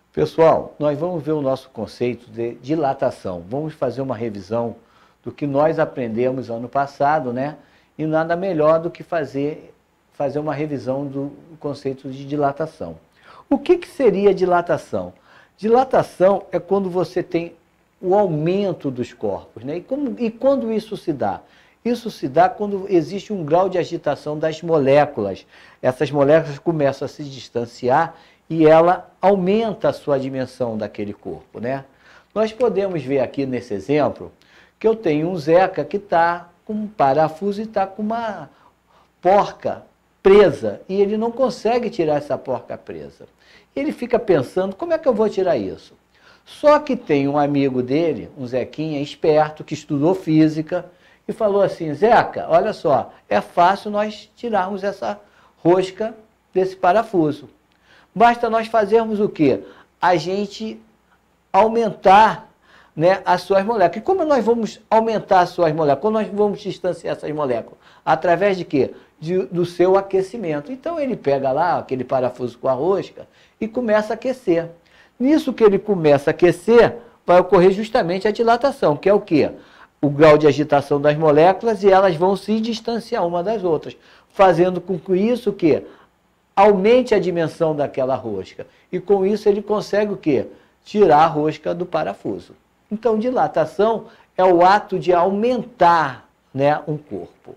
Pessoal, nós vamos ver o nosso conceito de dilatação. Vamos fazer uma revisão do que nós aprendemos ano passado, né? E nada melhor do que fazer uma revisão do conceito de dilatação. O que seria dilatação? Dilatação é quando você tem o aumento dos corpos, né? E quando isso se dá? Isso se dá quando existe um grau de agitação das moléculas. Essas moléculas começam a se distanciar e ela aumenta a sua dimensão daquele corpo, né? Nós podemos ver aqui nesse exemplo que eu tenho um Zeca que está com um parafuso e está com uma porca presa e ele não consegue tirar essa porca presa. Ele fica pensando, como é que eu vou tirar isso? Só que tem um amigo dele, um Zequinha esperto, que estudou física e falou assim, Zeca, olha só, é fácil nós tirarmos essa rosca desse parafuso. Basta nós fazermos o quê? A gente aumentar, né, as suas moléculas. E como nós vamos aumentar as suas moléculas? Como nós vamos distanciar essas moléculas? Através de quê? Do seu aquecimento. Então ele pega lá aquele parafuso com a rosca e começa a aquecer. Nisso que ele começa a aquecer, vai ocorrer justamente a dilatação, que é o quê? O grau de agitação das moléculas e elas vão se distanciar uma das outras, fazendo com que isso que aumente a dimensão daquela rosca. E com isso ele consegue o quê? Tirar a rosca do parafuso. Então, dilatação é o ato de aumentar, né, um corpo.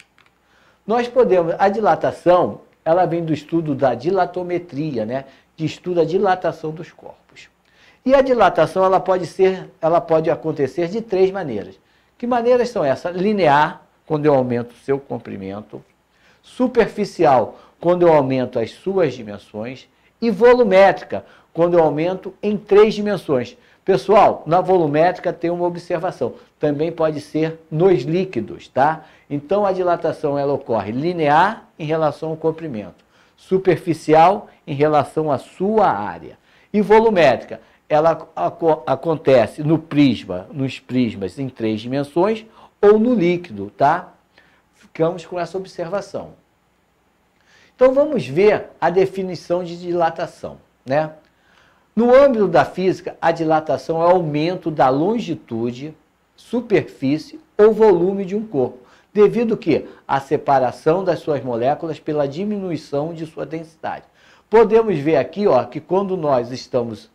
A dilatação, ela vem do estudo da dilatometria, né, de estudo da dilatação dos corpos. E a dilatação, ela pode acontecer de três maneiras. Que maneiras são essas? Linear, quando eu aumento o seu comprimento. Superficial, quando eu aumento as suas dimensões. E volumétrica, quando eu aumento em 3 dimensões. Pessoal, na volumétrica tem uma observação. Também pode ser nos líquidos, tá? Então, a dilatação ela ocorre linear em relação ao comprimento. Superficial em relação à sua área. E volumétrica, ela acontece no prisma, nos prismas em 3 dimensões ou no líquido, tá? Ficamos com essa observação. Então, vamos ver a definição de dilatação, né? No âmbito da física, a dilatação é o aumento da longitude, superfície ou volume de um corpo, devido a quê? À separação das suas moléculas pela diminuição de sua densidade. Podemos ver aqui, ó, que quando nós estamos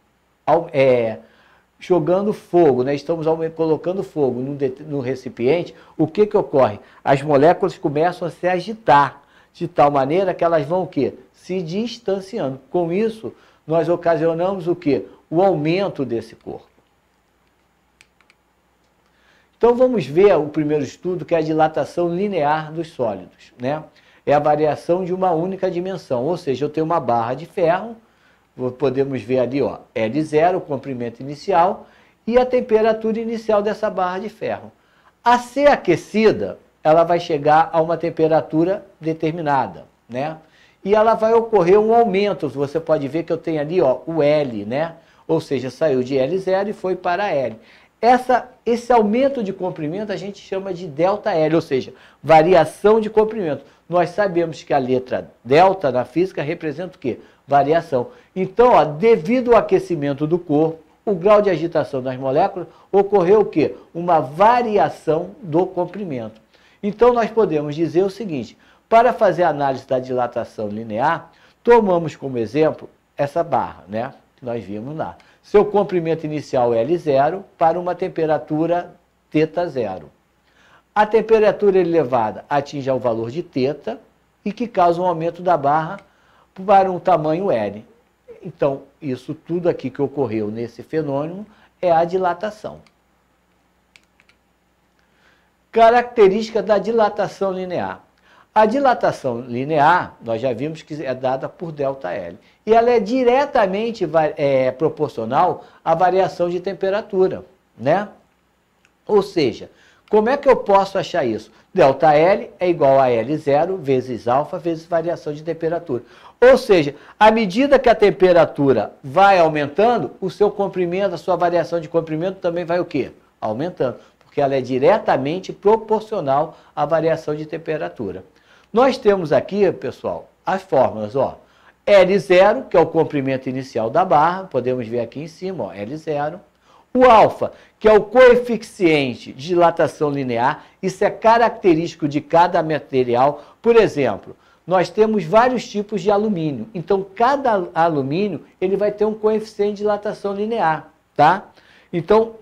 jogando fogo, né, estamos colocando fogo no recipiente, o que ocorre? As moléculas começam a se agitar, de tal maneira que elas vão o quê? Se distanciando. Com isso, nós ocasionamos o quê? O aumento desse corpo. Então vamos ver o primeiro estudo, que é a dilatação linear dos sólidos, né? É a variação de uma única dimensão, ou seja, eu tenho uma barra de ferro, podemos ver ali, ó, L0, o comprimento inicial, e a temperatura inicial dessa barra de ferro. A ser aquecida, ela vai chegar a uma temperatura determinada, né? E ela vai ocorrer um aumento, você pode ver que eu tenho ali, ó, o L, né? Ou seja, saiu de L0 e foi para L. Esse aumento de comprimento a gente chama de ΔL, ou seja, variação de comprimento. Nós sabemos que a letra delta na física representa o quê? Variação. Então, ó, devido ao aquecimento do corpo, o grau de agitação das moléculas, ocorreu o quê? Uma variação do comprimento. Então, nós podemos dizer o seguinte, para fazer a análise da dilatação linear, tomamos como exemplo essa barra, né? Que nós vimos lá. Seu comprimento inicial é L0 para uma temperatura θ0. A temperatura elevada atinge ao valor de θ e que causa um aumento da barra para um tamanho L. Então, isso tudo aqui que ocorreu nesse fenômeno é a dilatação. Característica da dilatação linear. A dilatação linear, nós já vimos que é dada por ΔL. E ela é diretamente proporcional à variação de temperatura, né? Ou seja, como é que eu posso achar isso? ΔL é igual a L0 vezes alfa vezes variação de temperatura. Ou seja, à medida que a temperatura vai aumentando, o seu comprimento, a sua variação de comprimento também vai o quê? Aumentando, porque ela é diretamente proporcional à variação de temperatura. Nós temos aqui, pessoal, as fórmulas, ó. L0, que é o comprimento inicial da barra, podemos ver aqui em cima, ó, L0. O alfa, que é o coeficiente de dilatação linear, isso é característico de cada material. Por exemplo, nós temos vários tipos de alumínio, então cada alumínio ele vai ter um coeficiente de dilatação linear, tá? Então,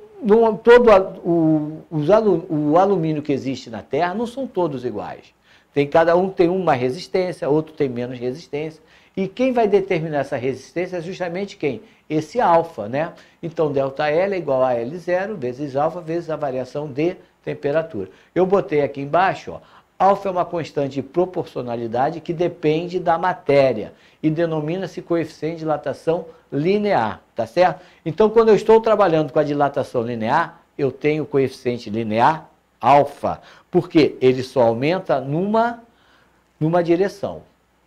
o alumínio que existe na Terra não são todos iguais. Cada um tem uma resistência, outro tem menos resistência. E quem vai determinar essa resistência é justamente quem? Esse alfa, né? Então, ΔL é igual a L0 vezes alfa vezes a variação de temperatura. Eu botei aqui embaixo, ó, alfa é uma constante de proporcionalidade que depende da matéria e denomina-se coeficiente de dilatação linear, tá certo? Então, quando eu estou trabalhando com a dilatação linear, eu tenho o coeficiente linear alfa, porque ele só aumenta numa direção.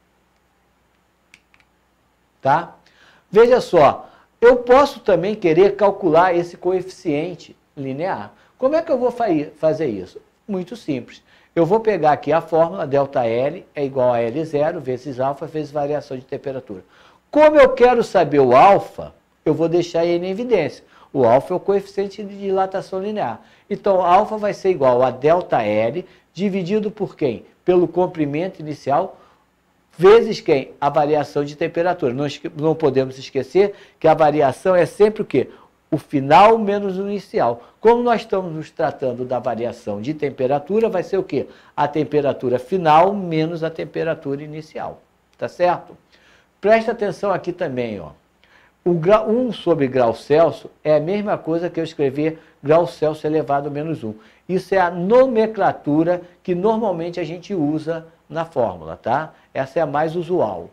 Tá? Veja só, eu posso também querer calcular esse coeficiente linear. Como é que eu vou fazer isso? Muito simples. Eu vou pegar aqui a fórmula, ΔL é igual a L0 vezes alfa vezes variação de temperatura. Como eu quero saber o alfa, eu vou deixar ele em evidência. O alfa é o coeficiente de dilatação linear. Então, alfa vai ser igual a ΔL dividido por quem? Pelo comprimento inicial vezes quem? A variação de temperatura. Não podemos esquecer que a variação é sempre o quê? O final menos o inicial. Como nós estamos nos tratando da variação de temperatura, vai ser o quê? A temperatura final menos a temperatura inicial. Tá certo? Presta atenção aqui também, ó. O 1 sobre grau Celsius é a mesma coisa que eu escrever grau Celsius elevado a menos 1. Isso é a nomenclatura que normalmente a gente usa na fórmula, tá? Essa é a mais usual.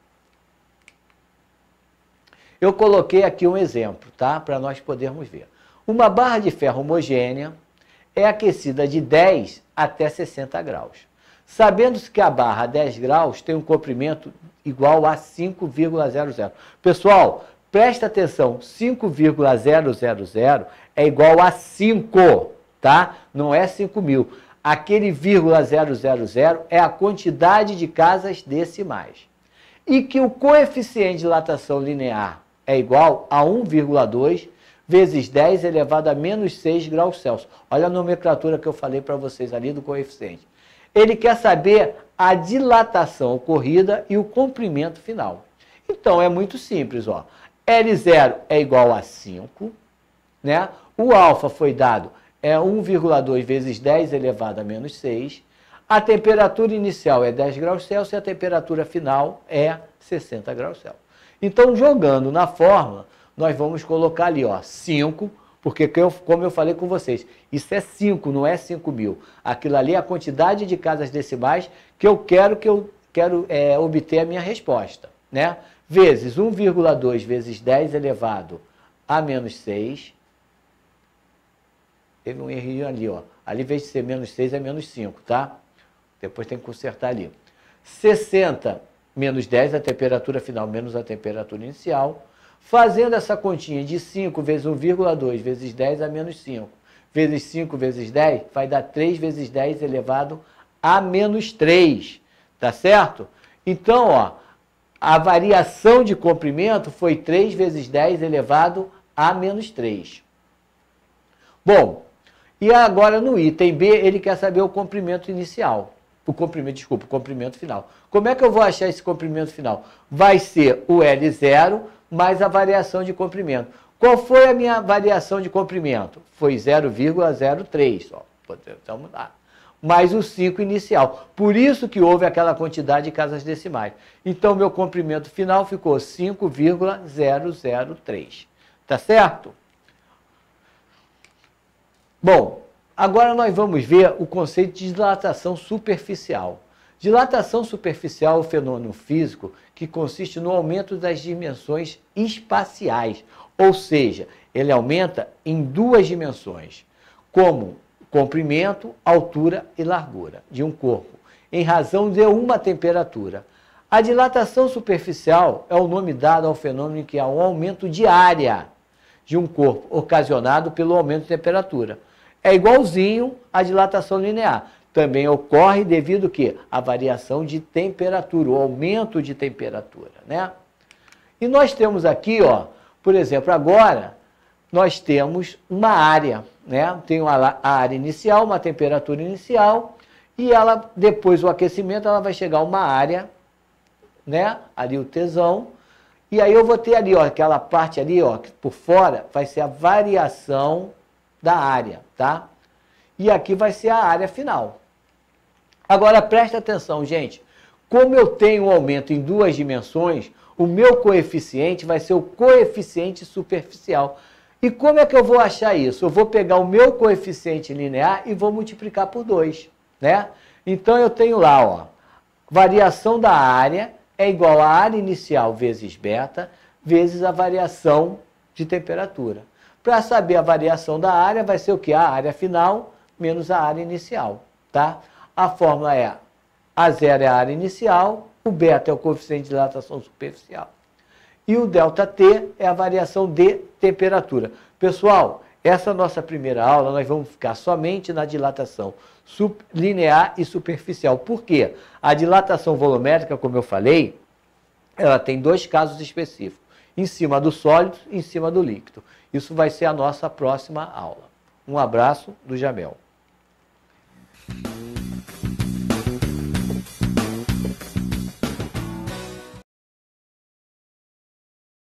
Eu coloquei aqui um exemplo, tá? Para nós podermos ver. Uma barra de ferro homogênea é aquecida de 10 até 60 graus. Sabendo-se que a barra a 10 graus tem um comprimento igual a 5,00. Pessoal, presta atenção, 5,000 é igual a 5, tá? Não é 5.000. Aquele 0,000 é a quantidade de casas decimais. E que o coeficiente de dilatação linear é igual a 1,2 vezes 10 elevado a menos 6 graus Celsius. Olha a nomenclatura que eu falei para vocês ali do coeficiente. Ele quer saber a dilatação ocorrida e o comprimento final. Então, é muito simples, ó. L0 é igual a 5, né? O alfa foi dado, é 1,2 vezes 10 elevado a menos 6. A temperatura inicial é 10 graus Celsius e a temperatura final é 60 graus Celsius. Então, jogando na fórmula, nós vamos colocar ali, ó, 5, porque como eu falei com vocês, isso é 5, não é 5.000. Aquilo ali é a quantidade de casas decimais que eu quero obter a minha resposta, né? Vezes 1,2 vezes 10 elevado a menos 6. Teve um errinho ali, ó. Ali, em vez de ser menos 6, é menos 5, tá? Depois tem que consertar ali. 60 menos 10, a temperatura final menos a temperatura inicial. Fazendo essa continha de 5 vezes 1,2 vezes 10 a menos 5, vezes 5 vezes 10, vai dar 3 vezes 10 elevado a menos 3, tá certo? Então, ó, a variação de comprimento foi 3 vezes 10 elevado a menos 3. Bom, e agora no item B, ele quer saber o comprimento inicial. O comprimento final. Como é que eu vou achar esse comprimento final? Vai ser o L0 mais a variação de comprimento. Qual foi a minha variação de comprimento? Foi 0,03, ó. Vamos lá. Mais o 5 inicial. Por isso que houve aquela quantidade de casas decimais. Então, meu comprimento final ficou 5,003. Tá certo? Bom, agora nós vamos ver o conceito de dilatação superficial. Dilatação superficial é um fenômeno físico que consiste no aumento das dimensões espaciais, ou seja, ele aumenta em 2 dimensões, como comprimento, altura e largura de um corpo, em razão de uma temperatura. A dilatação superficial é o nome dado ao fenômeno em que há um aumento de área de um corpo, ocasionado pelo aumento de temperatura. É igualzinho à dilatação linear. também ocorre devido que à variação de temperatura, o aumento de temperatura, né? E nós temos aqui, ó, por exemplo, agora nós temos uma área, né? Tem a área inicial, uma temperatura inicial, e ela, depois do aquecimento, ela vai chegar a uma área, né? Ali o Tsão, e aí eu vou ter ali, ó, aquela parte ali, ó, que por fora vai ser a variação da área, tá? E aqui vai ser a área final. Agora presta atenção, gente. Como eu tenho um aumento em duas dimensões, o meu coeficiente vai ser o coeficiente superficial. E como é que eu vou achar isso? Eu vou pegar o meu coeficiente linear e vou multiplicar por 2, né? Então eu tenho lá, ó, variação da área é igual a área inicial vezes beta, vezes a variação de temperatura. Para saber a variação da área, vai ser o quê? A área final menos a área inicial, tá? A fórmula é A0 é a área inicial, o beta é o coeficiente de dilatação superficial. E o ΔT é a variação de temperatura. Pessoal, essa nossa primeira aula, nós vamos ficar somente na dilatação linear e superficial. Por quê? A dilatação volumétrica, como eu falei, ela tem dois casos específicos. Em cima do sólido e em cima do líquido. Isso vai ser a nossa próxima aula. Um abraço do Jamel.